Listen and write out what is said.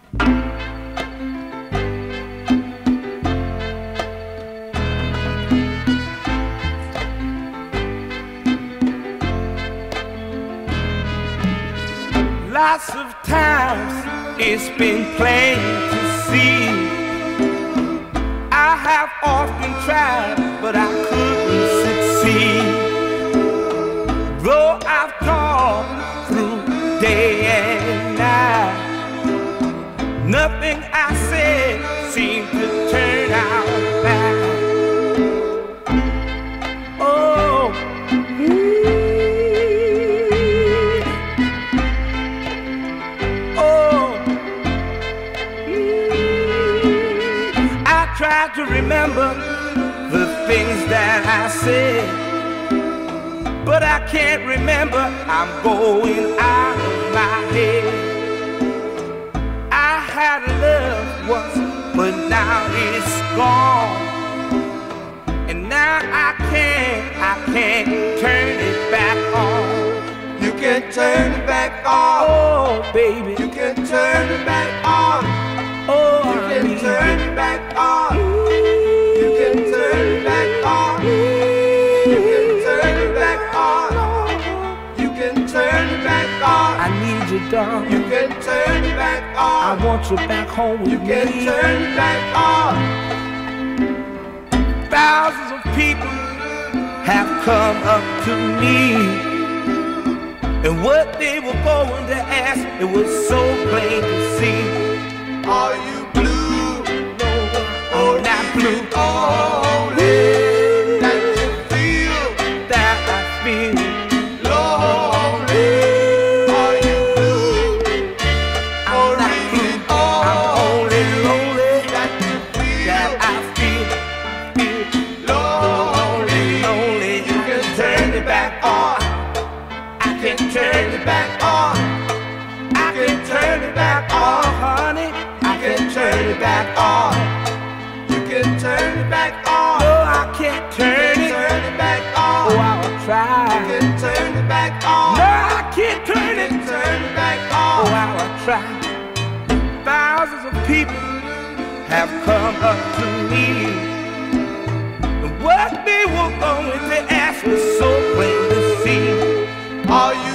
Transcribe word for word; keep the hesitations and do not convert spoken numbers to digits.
Lots of times it's been plain to see. I have often tried, but I couldn't succeed. Though I've gone through day and night, nothing I said seemed to turn out bad. Oh, try to remember the things that I said, but I can't remember. I'm going out of my head. I had love once, but now it's gone, and now I can't, I can't turn it back on. You can turn it back on. Oh, baby, you can turn it back on. Oh, you can turn it back on. You can turn it back on. You can turn it back on. You can turn it back on. I need you, darling. You can turn it back on. I want you back home with you me. You can turn it back on. Thousands of people have come up to me, and what they were going to ask, it was so plain to see. Are you blue? No, I'm not blue. Only that you feel, that I feel lonely. Are you blue? I'm not blue. I'm only lonely. That you feel, that I feel, feel lonely. lonely. You can turn it back on. I can turn it back on. I can turn it back on, honey. You can turn it back on. You can turn it back on. No, I can't turn it. Turn it back on. Oh, I'll try. You can turn it back on. No, I can't turn it. Turn it back on. Oh, I'll try. Thousands of people have come up to me, and what they were going to ask was so plain to see. Are you